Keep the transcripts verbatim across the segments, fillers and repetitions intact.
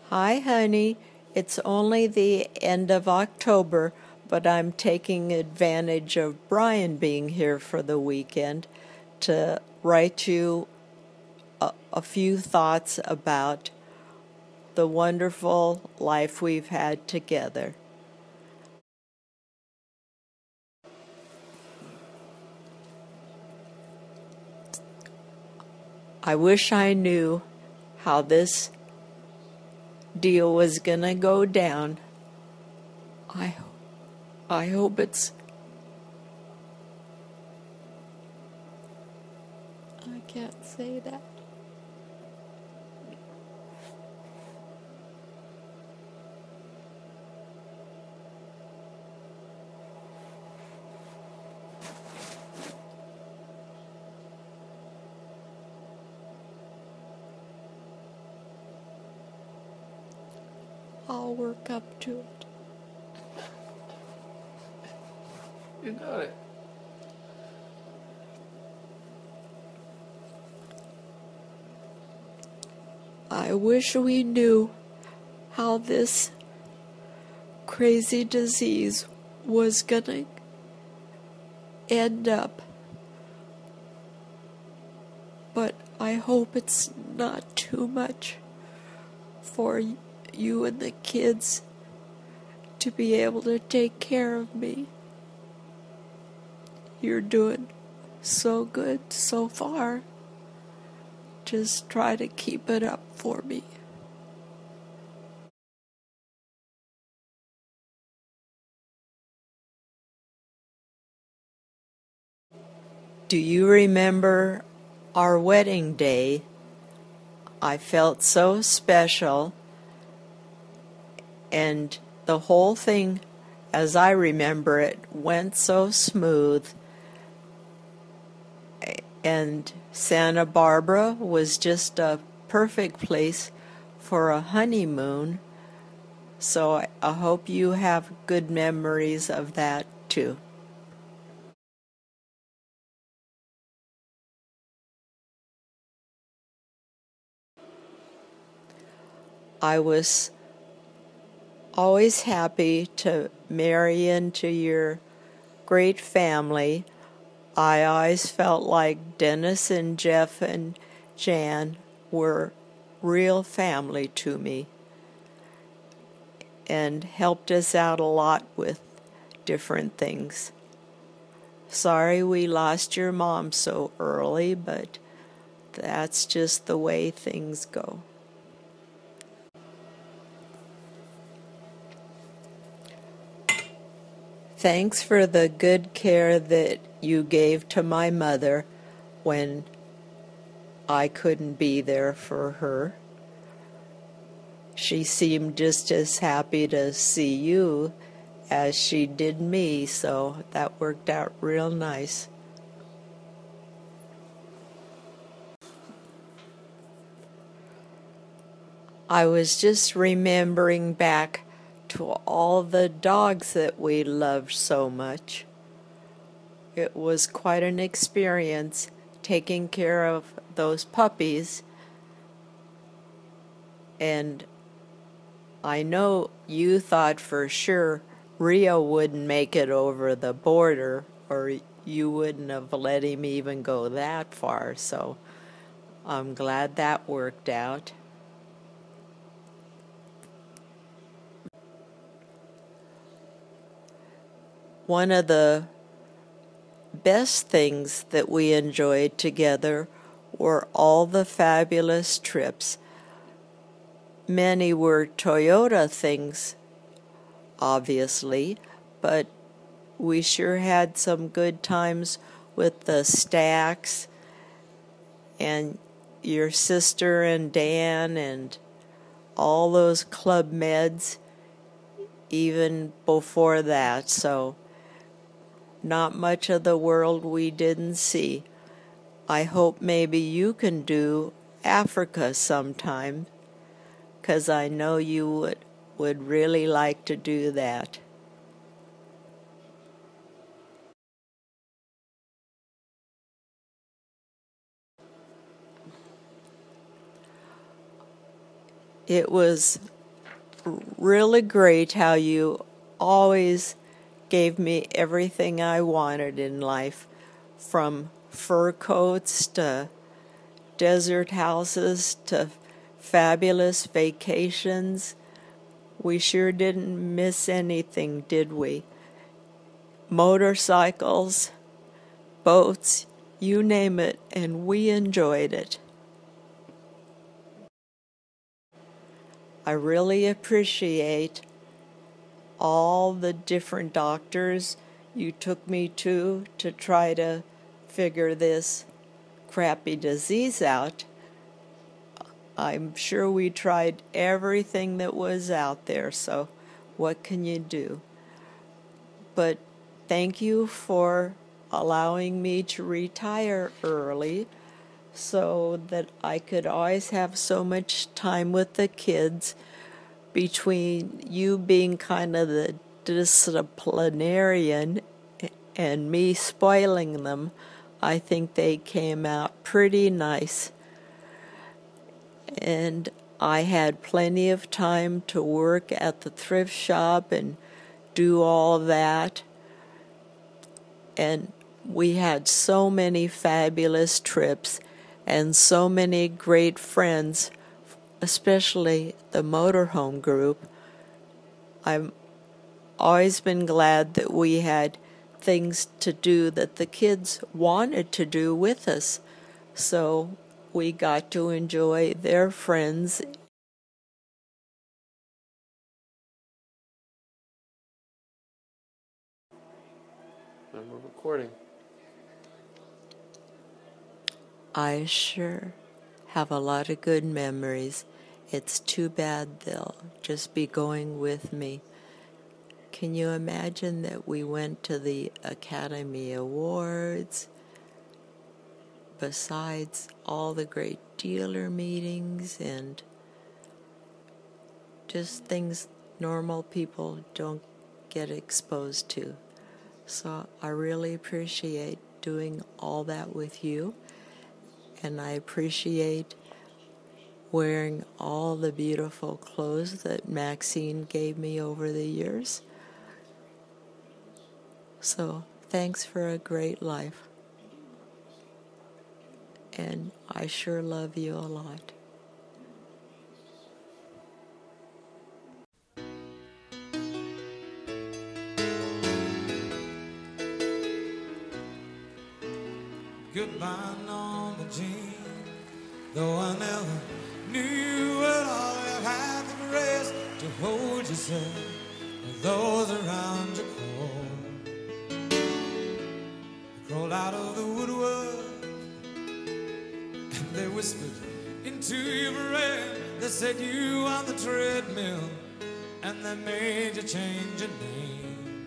Hi, honey. It's only the end of October, but I'm taking advantage of Brian being here for the weekend to write you a, a few thoughts about the wonderful life we've had together. I wish I knew how this deal was gonna go down. I, I hope it's. I can't say that. I'll work up to it. You got it. I wish we knew how this crazy disease was gonna end up. But I hope it's not too much for you and the kids to be able to take care of me. You're doing so good so far. Just try to keep it up for me. Do you remember our wedding day? I felt so special, and the whole thing, as I remember it, went so smooth. And Santa Barbara was just a perfect place for a honeymoon. So I, I hope you have good memories of that too. I was always happy to marry into your great family. I always felt like Dennis and Jeff and Jan were real family to me and helped us out a lot with different things. Sorry we lost your mom so early, but that's just the way things go. Thanks for the good care that you gave to my mother when I couldn't be there for her. She seemed just as happy to see you as she did me, so that worked out real nice. I was just remembering back to all the dogs that we loved so much. It was quite an experience taking care of those puppies, and I know you thought for sure Rio wouldn't make it over the border, or you wouldn't have let him even go that far, so I'm glad that worked out. One of the best things that we enjoyed together were all the fabulous trips. Many were Toyota things, obviously, but we sure had some good times with the Stacks and your sister and Dan and all those Club Meds even before that, so not much of the world we didn't see. I hope maybe you can do Africa sometime, 'cause I know you would, would really like to do that. It was really great how you always gave me everything I wanted in life, from fur coats to desert houses to fabulous vacations. We sure didn't miss anything, did we? Motorcycles, boats, you name it, and we enjoyed it. I really appreciate all the different doctors you took me to to try to figure this crappy disease out. I'm sure we tried everything that was out there, so what can you do? But thank you for allowing me to retire early so that I could always have so much time with the kids. Between you being kind of the disciplinarian and me spoiling them, I think they came out pretty nice. And I had plenty of time to work at the thrift shop and do all that. And we had so many fabulous trips and so many great friends, especially the motorhome group. I've always been glad that we had things to do that the kids wanted to do with us, so we got to enjoy their friends. And we're recording. I sure have a lot of good memories. It's too bad they'll just be going with me. Can you imagine that we went to the Academy Awards, besides all the great dealer meetings and just things normal people don't get exposed to? So I really appreciate doing all that with you, and I appreciate wearing all the beautiful clothes that Maxine gave me over the years. So thanks for a great life. And I sure love you a lot. Goodbye, Norma Jean. Though I never knew at all, you had the grace to hold yourself with those around you cold. They crawled out of the woodwork and they whispered into your brain. They said you on the treadmill and they made you change your name.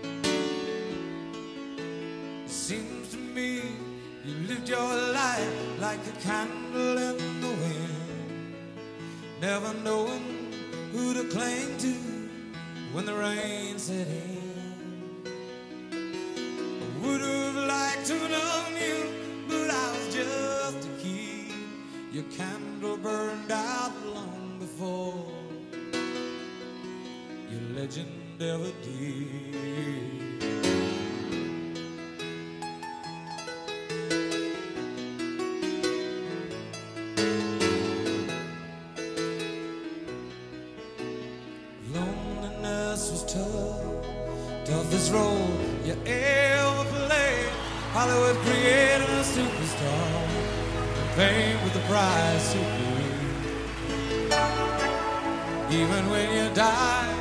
It seems to me you lived your life like a candle in the wind, never knowing who to cling to when the rain set in. I would have liked to have known you, but I was just a kid. Your candle burned out long before your legend ever did. Toughest role you ever played. Hollywood created a superstar, and fame with the price you paid. Even when you died,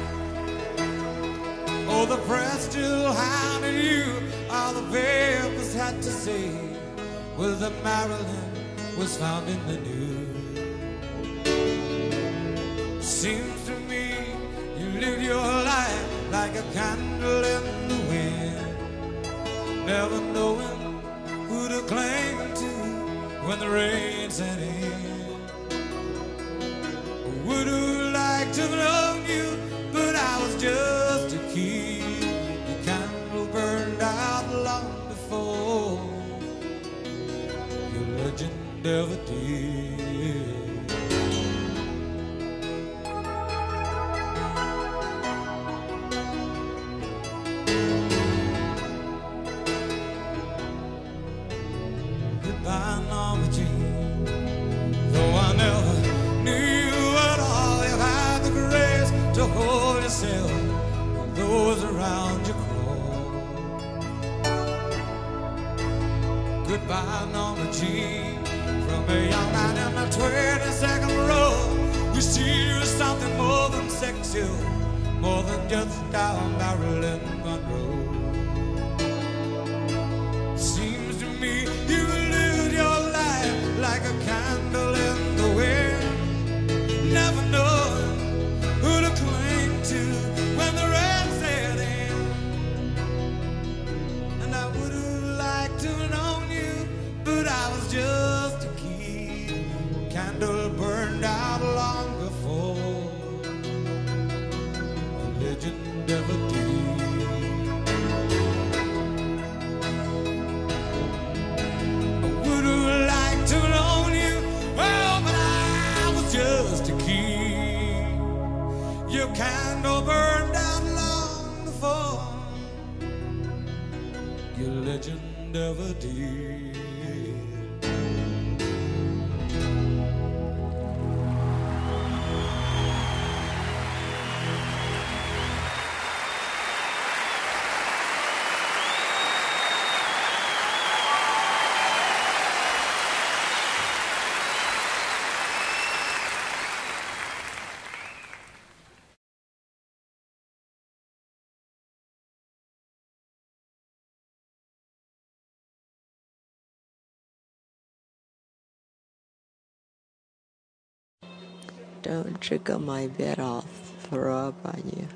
oh, the press still hounded you. All the papers had to say was that Marilyn was found in the news. Seems to me you lived your life like a candle in the wind, never knowing who to cling to when the rain set in. I would have liked to have known you, but I was just a kid. Your candle burned out long before your legend ever did. seventeen. From a young man in the twenty-second row, we see you as something more than sexual, more than just down Marilyn Monroe. Seems to me you lived your life like a candle in the wind, never knowing who to cling to when the rain set in. And I would have liked to have known you, but I was just a kid. Candle burned out long before the legend ever did. I would have liked to have known you, oh, but I was just a kid. Your candle burned out long before your legend ever did. Don't jiggle my bed, I'll throw up on you.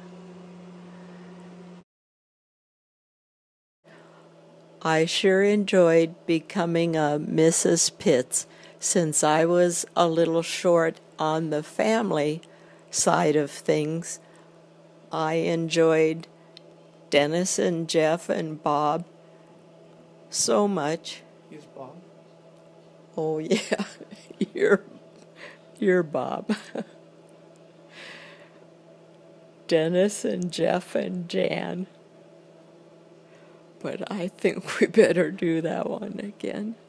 I sure enjoyed becoming a Missus Pitts since I was a little short on the family side of things. I enjoyed Dennis and Jeff and Bob so much. He's Bob. Oh yeah, you're you're Bob. Dennis and Jeff and Jan. But I think we better do that one again.